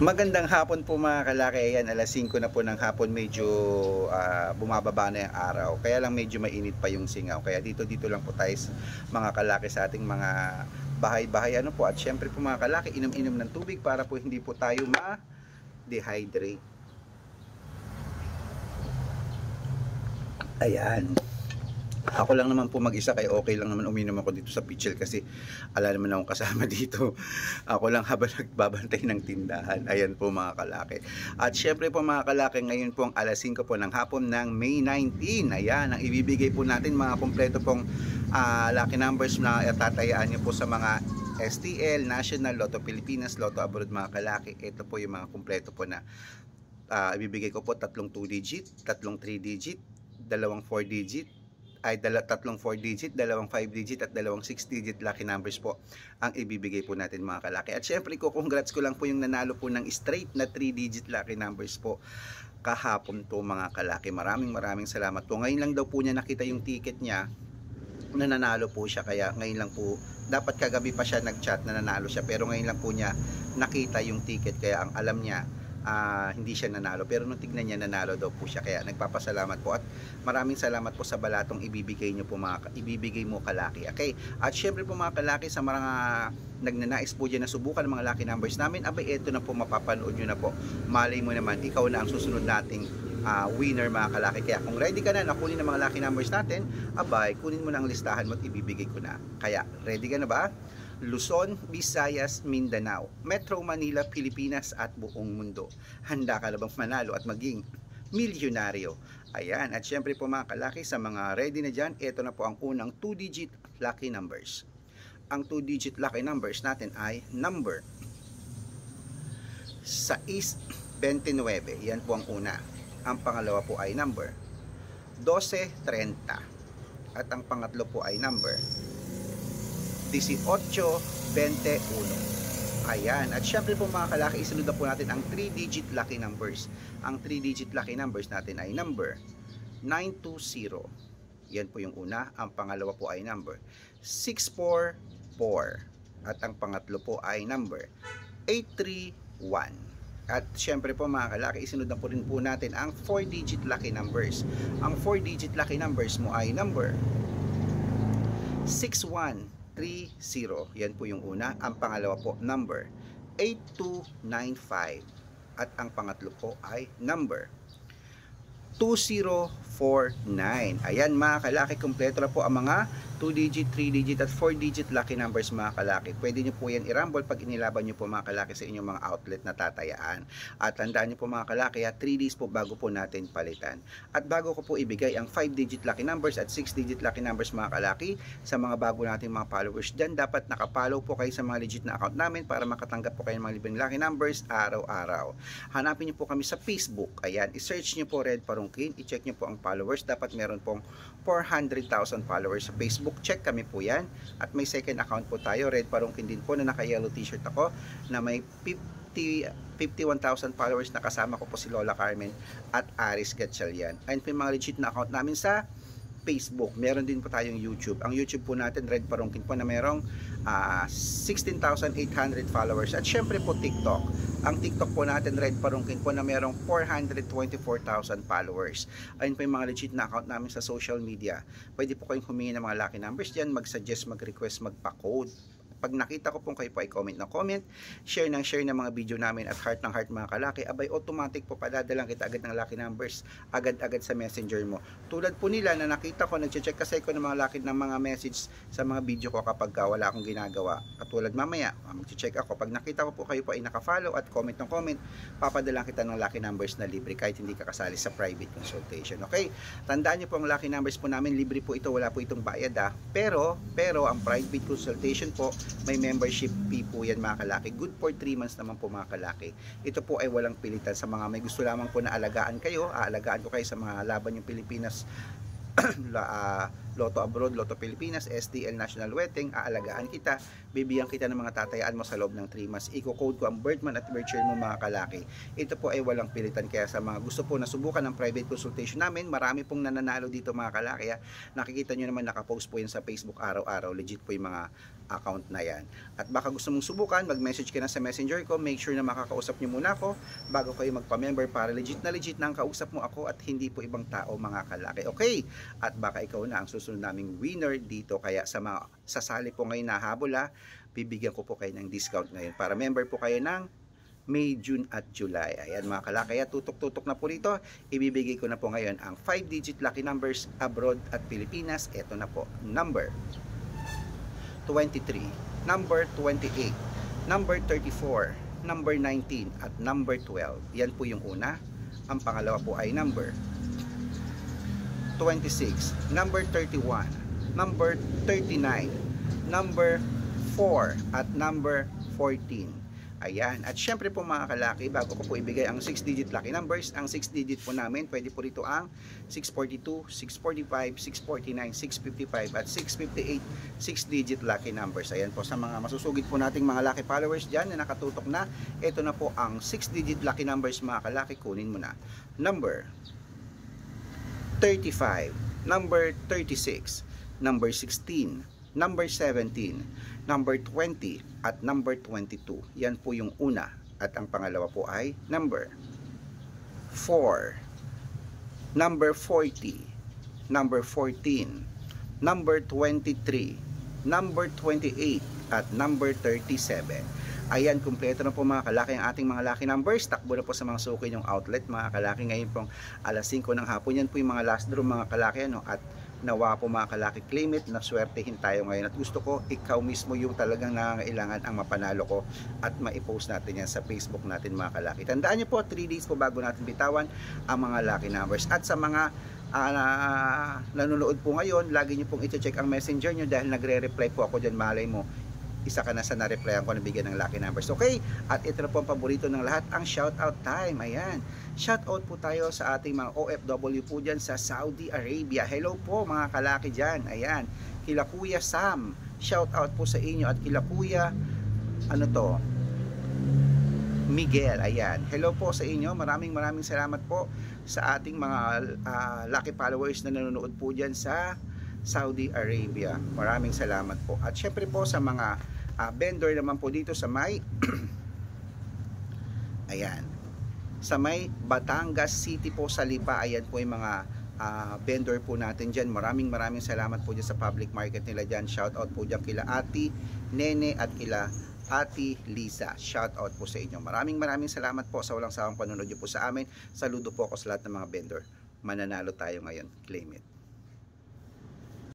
Magandang hapon po mga kalaki. Ayan, alas 5 na po ng hapon, medyo bumababa na yung araw. Kaya lang medyo mainit pa yung singaw. Kaya dito lang po tayo mga kalaki sa ating mga bahay-bahay. Ano po, at syempre po mga kalaki, inom-inom ng tubig para po hindi po tayo ma-dehydrate. Ayan. Ako lang naman po mag-isa, kaya okay lang naman uminom ako dito sa Pichel kasi ala naman akong kasama dito. Ako lang habang nagbabantay ng tindahan. Ayan po mga kalaki. At syempre po mga kalaki, ngayon po ang alas 5 po ng hapon ng May 19. Ayan, ang ibibigay po natin mga kompleto pong lucky numbers na tatayaan nyo po sa mga STL, National, Lotto Pilipinas, Lotto Abroad mga kalaki. Ito po yung mga kompleto po na ibibigay ko po, tatlong 2 digit, tatlong 3 digit, dalawang 4 digit, tatlong 4 digit, dalawang 5 digit at dalawang 6 digit lucky numbers po ang ibibigay po natin mga kalaki. At syempre congrats ko lang po yung nanalo po ng straight na 3 digit lucky numbers po kahapon po mga kalaki. Maraming salamat po. Ngayon lang daw po niya nakita yung ticket niya na nanalo po siya, kaya ngayon lang po, dapat kagabi pa siya nag-chat na nanalo siya, pero ngayon lang po niya nakita yung ticket, kaya ang alam niya hindi siya nanalo, pero nung tignan niya nanalo daw po siya, kaya nagpapasalamat po at maraming salamat po sa balatong ibibigay niyo po ibibigay mo kalaki. Okay, at syempre po mga kalaki, sa mga nagnanais po dyan na subukan ng mga lucky numbers namin, abay eto na po, mapapanood nyo na po. Malay mo naman, ikaw na ang susunod nating winner mga kalaki. Kaya kung ready ka na kunin ng mga lucky numbers natin, abay kunin mo na ang listahan mo at ibibigay ko na. Kaya ready ka na ba? Luzon, Visayas, Mindanao, Metro Manila, Pilipinas at buong mundo. Handa ka na bang manalo at maging milyonaryo? Ayan, at syempre po mga kalaki, sa mga ready na dyan, ito na po ang unang 2-digit lucky numbers. Ang 2-digit lucky numbers natin ay number 629. Yan po ang una. Ang pangalawa po ay number 1230. At ang pangatlo po ay number 1821. Ayan, at syempre po mga kalaki, isunod na po natin ang 3-digit lucky numbers. Ang 3-digit lucky numbers natin ay number 920. Yan po yung una. Ang pangalawa po ay number 644. At ang pangatlo po ay number 831. At syempre po mga kalaki, isunod na po rin po natin ang 4-digit lucky numbers. Ang 4-digit lucky numbers mo ay number 6130. Yan po yung una. Ang pangalawa po number 8295. At ang pangatlo po ay number 2049. Ayan mga kalaki, kompleto na po ang mga 2-digit, 3-digit at 4-digit lucky numbers mga kalaki. Pwede nyo po yan i-rumble pag inilaban nyo po mga kalaki sa inyong mga outlet na tatayaan. At tandaan nyo po mga kalaki, 3 days po bago po natin palitan. At bago ko po ibigay ang 5-digit lucky numbers at 6-digit lucky numbers mga kalaki sa mga bago nating mga followers dyan, dapat nakapollow po kayo sa mga legit na account namin para makatanggap po kayo ng mga libreng lucky numbers araw-araw. Hanapin nyo po kami sa Facebook. Ayan, i-search nyo po Red Parungkin, i-check nyo po ang followers. Dapat meron pong 400,000 followers sa Facebook. Check kami po yan. At may second account po tayo, Red Parungkin din po, na naka-yellow t-shirt ako, na may 51,000 followers na kasama ko po si Lola Carmen at Aris Gatchalian. Ayun po yung mga legit na account namin sa Facebook. Meron din po tayong YouTube. Ang YouTube po natin, Red Parungkin po, na merong 16,800 followers. At syempre po TikTok. Ang TikTok po natin, Red Parungkin po, na merong 424,000 followers. Ayun po yung mga legit na account namin sa social media. Pwede po kayong humingi ng mga lucky numbers dyan, mag-suggest, mag-request, magpa-code. Pag nakita ko pong kayo po ay comment ng comment, share ng mga video namin at heart ng heart mga kalaki, abay automatic po padadalang kita agad ng lucky numbers agad-agad sa messenger mo. Tulad po nila na nakita ko, nagche-check kasi ko ng mga lucky ng mga message sa mga video ko kapag wala akong ginagawa. Katulad mamaya, magche-check ako. Pag nakita ko po kayo po ay naka-follow at comment ng comment, papadalang kita ng lucky numbers na libre kahit hindi ka kasali sa private consultation. Okay? Tandaan niyo po ang lucky numbers po namin, libre po ito, wala po itong bayad Pero ang private consultation po, may membership fee po yan mga kalaki. Good for 3 months naman po mga kalaki. Ito po ay walang pilitan. Sa mga may gusto lamang po na alagaan kayo, aalagaan ko kayo sa mga laban yung Pilipinas, Lotto Abroad, Lotto Pilipinas, STL National Wedding, aalagaan kita, bibigyan kita ng mga tatayaan mo sa loob ng 3 months. Iko-code ko ang birth month at birth year mo mga kalaki. Ito po ay walang pilitan, kaya sa mga gusto po na subukan ng private consultation namin, marami pong nananalo dito mga kalaki. Nakikita nyo naman, nakapost po yan sa Facebook araw-araw. Legit po yung mga account na yan. At baka gusto mong subukan, mag-message ka na sa messenger ko. Make sure na makakausap nyo muna ako bago kayo magpa-member para legit na ang kausap mo ako at hindi po ibang tao, mga kalaki. Okay? At baka ikaw na ang susunod naming winner dito. Kaya sa mga sasali po ngayon na habol, bibigyan ko po kayo ng discount ngayon para member po kayo ng May, June at July. Ayan mga kalaki, kaya tutok-tutok na po rito. Ibibigay ko na po ngayon ang 5-digit lucky numbers abroad at Pilipinas. Ito na po, number 23, number 28, number 34, number 19 at number 12. Yan po yung una. Ang pangalawa po ay number 26, number 31, number 39, number 4 at number 14. Ayan. At syempre po mga kalaki, bago ko po ibigay ang 6-digit lucky numbers, ang 6-digit po namin, pwede po rito ang 642, 645, 649, 655 at 658 6-digit lucky numbers. Ayan po sa mga masusugid po nating mga lucky followers dyan na nakatutok na. Ito na po ang 6-digit lucky numbers mga kalaki. Kunin mo na. Number 35, number 36, number 16, number 17, number 20 at number 22. Yan po yung una. At ang pangalawa po ay number 4, number 40, number 14, number 23, number 28 at number 37. Ayan, kumpleto na po mga kalaki ang ating mga lucky numbers. Takbo na po sa mga suki yung outlet mga kalaki. Ngayon pong alas 5 ng hapon. Yan po yung mga last draw mga kalaki. At nawa po mga kalaki, claim it, na swertehin tayo ngayon. At gusto ko ikaw mismo yung talagang nangangailangan ang mapanalo ko at maipost natin yan sa Facebook natin mga kalaki. Tandaan nyo po, 3 days po bago natin bitawan ang mga lucky numbers. At sa mga nanonood po ngayon, lagi nyo pong i-check ang messenger nyo dahil nagre-reply po ako dyan. Malay mo, isa ka na sa na-replyan ko na bigyan ng lucky numbers. Okay? At ito na po ang paborito ng lahat, ang shoutout time. Ayan. Shoutout po tayo sa ating mga OFW po dyan sa Saudi Arabia. Hello po mga kalaki dyan. Ayan. Kila Kuya Sam. Shoutout po sa inyo. At kila Kuya, Miguel. Ayan. Hello po sa inyo. Maraming salamat po sa ating mga lucky followers na nanonood po dyan sa Saudi Arabia. Maraming salamat po. At syempre po sa mga vendor naman po dito sa may ayan, sa may Batangas City po sa Lipa. Ayan po yung mga vendor po natin dyan. Maraming salamat po dyan sa public market nila dyan. Shout out po dyan kila Ate Nene at kila Ate Lisa. Shout out po sa inyo. Maraming salamat po sa walang sawang panunod nyo po sa amin. Saludo po ako sa lahat ng mga vendor. Mananalo tayo ngayon. Claim it.